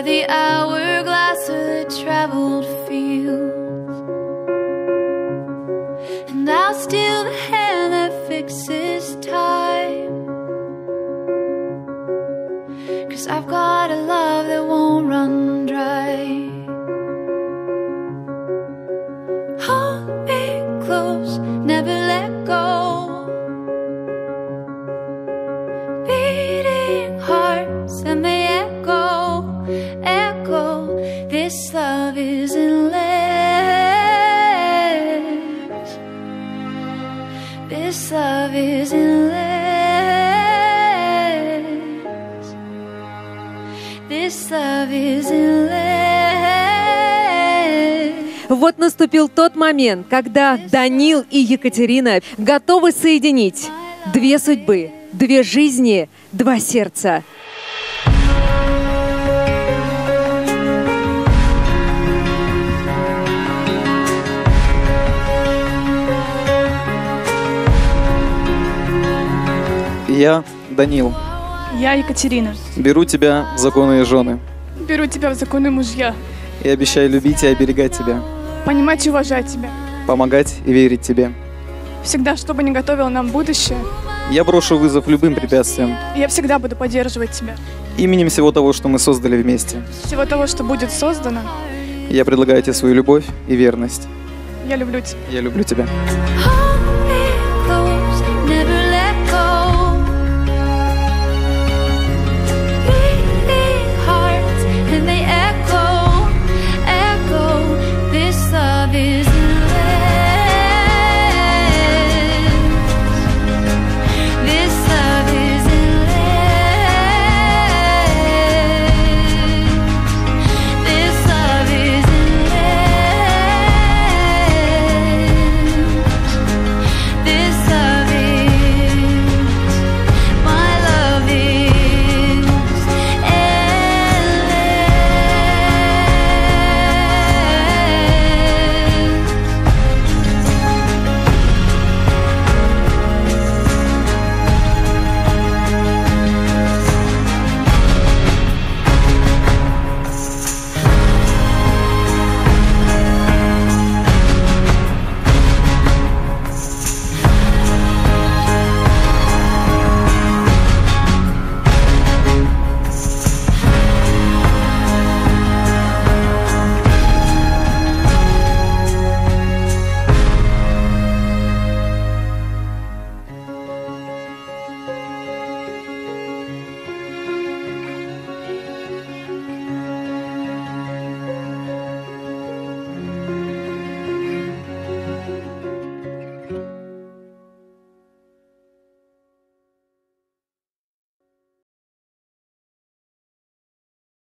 the hourglass or the traveled fields, and I'll steal the hand that fixes time, 'cause I've got a love that won't run dry. Hold me close, never let go. Beating hearts and they echo, echo. This love is endless. This love is endless. This love is endless. Вот наступил тот момент, когда Данил и Екатерина готовы соединить две судьбы, две жизни, два сердца. Я, Данил, Я Екатерина. беру тебя в законные жены Беру тебя в законные мужья. и обещаю любить и оберегать тебя, Понимать и уважать тебя. помогать и верить тебе. Всегда, что бы ни готовило нам будущее, Я брошу вызов любым препятствиям я всегда буду поддерживать тебя. именем всего того, что мы создали вместе. Всего того, что будет создано, Я предлагаю тебе свою любовь и верность. я люблю тебя. Я люблю тебя. Oh,